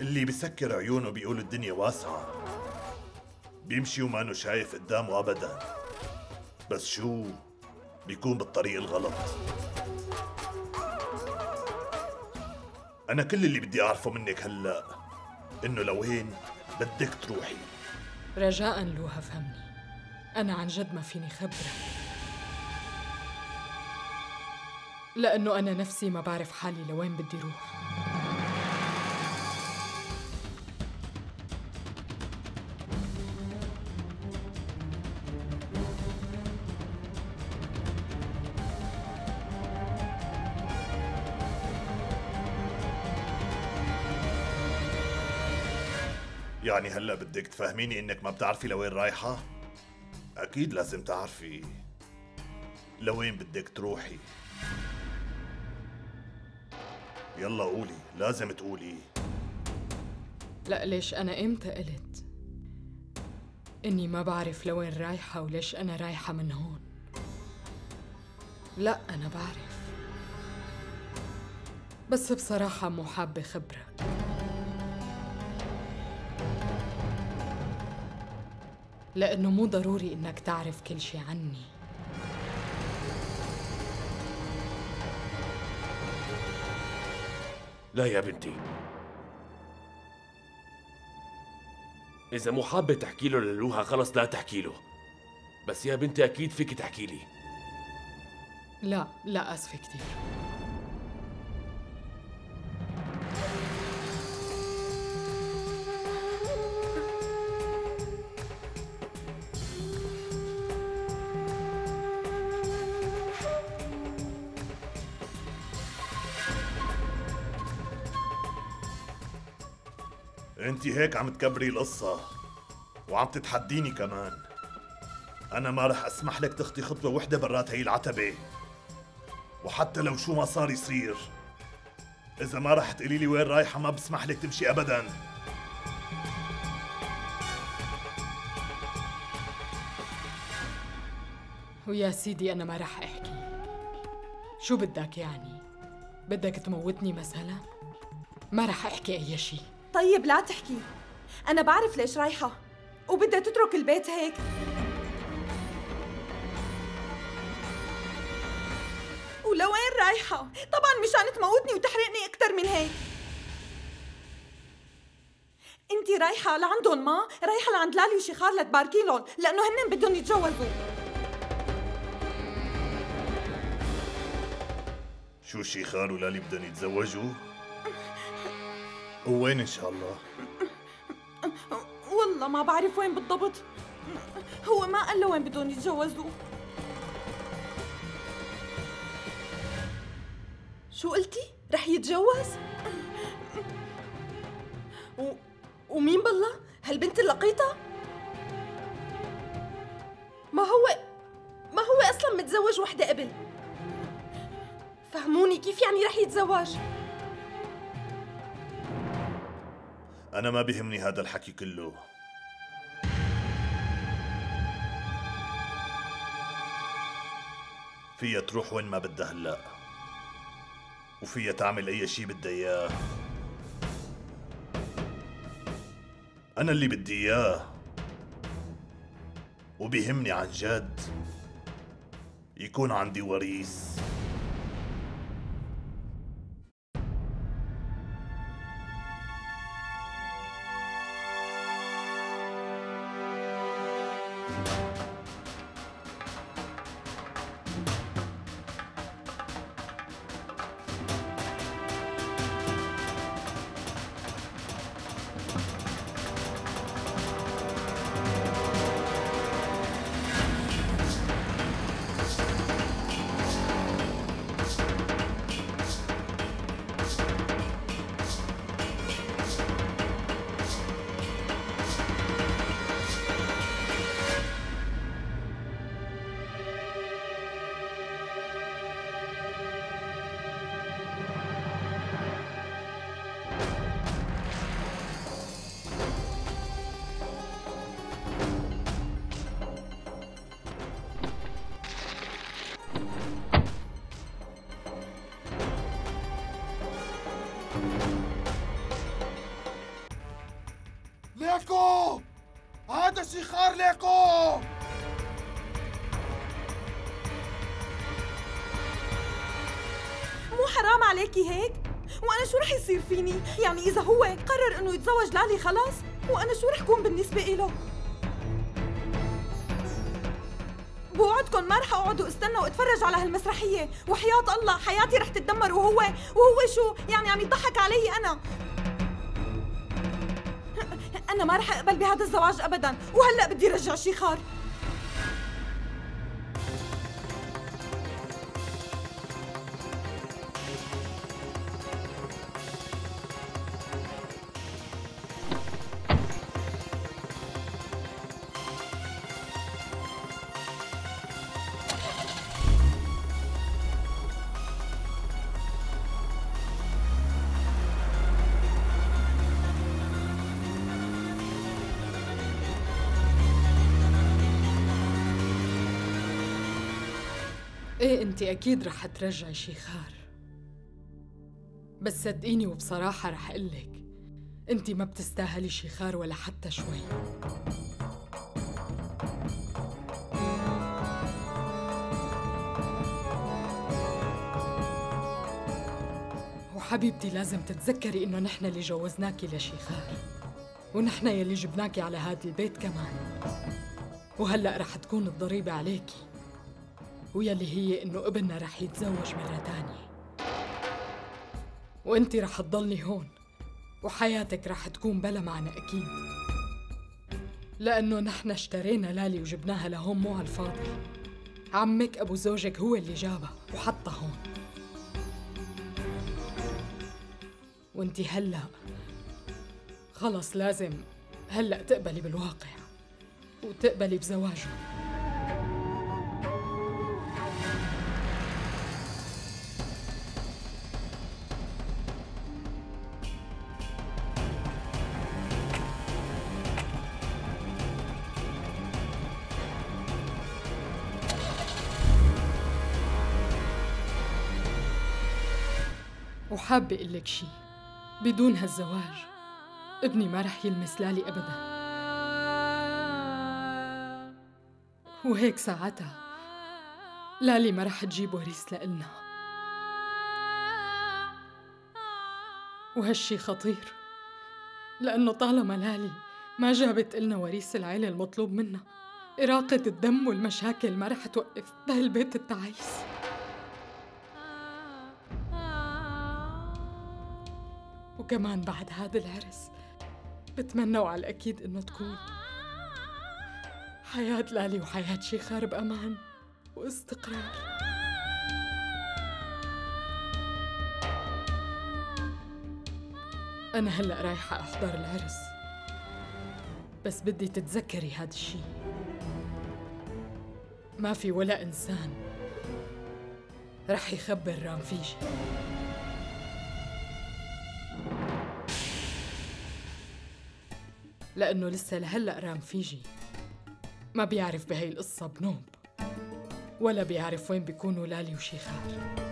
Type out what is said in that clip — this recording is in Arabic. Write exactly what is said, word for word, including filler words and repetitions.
اللي بسكر عيونه بيقول الدنيا واسعة، بيمشي ومانو شايف قدامه أبدا، بس شو بيكون بالطريق الغلط. أنا كل اللي بدي أعرفه منك هلأ إنه لوين بدك تروحي. رجاءً لوها فهمني، أنا عن جد ما فيني خبرك، لأنه أنا نفسي ما بعرف حالي لوين بدي روح. يعني هلأ بدك تفهميني إنك ما بتعرفي لوين رايحة؟ أكيد لازم تعرفي لوين بدك تروحي. يلا قولي، لازم تقولي. لا ليش أنا إمتى قلت إني ما بعرف لوين رايحة وليش أنا رايحة من هون؟ لا أنا بعرف، بس بصراحة مو حابة خبرك. لأنه مو ضروري إنك تعرف كل شي عني. لا يا بنتي، إذا مو حابة تحكي له للوها خلص لا تحكي له، بس يا بنتي أكيد فيك تحكي لي. لا لا أسفة كتير. انتي هيك عم تكبري القصة وعم تتحديني كمان. أنا ما رح أسمح لك تخطي خطوة وحدة برات هي العتبة، وحتى لو شو ما صار يصير، إذا ما رح تقولي لي وين رايحة ما بسمح لك تمشي أبداً. ويا سيدي أنا ما رح أحكي. شو بدك يعني؟ بدك تموتني مثلاً؟ ما رح أحكي أي شي. طيب لا تحكي، أنا بعرف ليش رايحة وبدها تترك البيت هيك. ولوين رايحة؟ طبعاً مشان تموتني وتحرقني أكتر من هيك. انتي رايحة لعندهم، ما رايحة لعند لالي وشيخار لتباركي لهم، لأنه هنن بدهم يتجوزوا. شو شيخار ولالي بدهم يتزوجوا؟ وين إن شاء الله؟ والله ما بعرف وين بالضبط، هو ما قال له وين بدهم يتجوزوا. شو قلتي؟ رح يتجوز؟ و... ومين بالله؟ هالبنت اللقيطة؟ ما هو ما هو أصلاً متزوج وحدة قبل. فهموني كيف يعني رح يتزوج؟ أنا ما بيهمني هذا الحكي كله. فيها تروح وين ما بدها هلأ، وفيها تعمل أي شي بدها إياه. أنا اللي بدي إياه وبيهمني عن جد يكون عندي وريث. لكم! هذا شيخار لكم! مو حرام عليكي هيك؟ وأنا شو رح يصير فيني؟ يعني إذا هو قرر إنه يتزوج لالي خلاص، وأنا شو رح كون بالنسبة إله؟ بوعدكم ما رح أقعد واستنى واتفرج على هالمسرحية، وحياة الله حياتي رح تتدمر، وهو وهو شو؟ يعني عم يضحك علي أنا. أنا ما رح أقبل بهذا الزواج أبداً، وهلأ بدي رجع شيخار. ايه انت اكيد رح ترجعي شيخار، بس صدقيني وبصراحة رح قلك انت ما بتستاهلي شيخار ولا حتى شوي. وحبيبتي لازم تتذكري انه نحن اللي جوزناكي لشيخار، ونحن يلي جبناكي على هذا البيت كمان، وهلأ رح تكون الضريبة عليكي، ويلي هي إنه ابننا رح يتزوج مرة تانية، وإنتي رح تضلي هون، وحياتك رح تكون بلا معنى أكيد، لأنه نحن اشترينا لالي وجبناها لهون مو على الفاضي. عمك أبو زوجك هو اللي جابها وحطها هون، وإنتي هلأ خلص لازم هلأ تقبلي بالواقع وتقبلي بزواجه. وحابة أقول لك شي، بدون هالزواج ابني ما رح يلمس لالي أبداً، وهيك ساعتها لالي ما رح تجيب وريث لإلنا، وهالشي خطير لأنه طالما لالي ما جابت إلنا وريث العيلة المطلوب منا، إراقة الدم والمشاكل ما رح توقف بهالبيت التعيس. وكمان بعد هذا العرس بتمنى وعلى الأكيد إنه تكون حياة لالي وحياة شيخار بأمان واستقرار. أنا هلأ رايحة أحضر العرس، بس بدي تتذكري هذا الشي، ما في ولا إنسان رح يخبر رامفيجي. لأنه لسه لهلأ رامفيجي ما بيعرف بهي القصة بنوب، ولا بيعرف وين بيكونوا لالي وشيخار.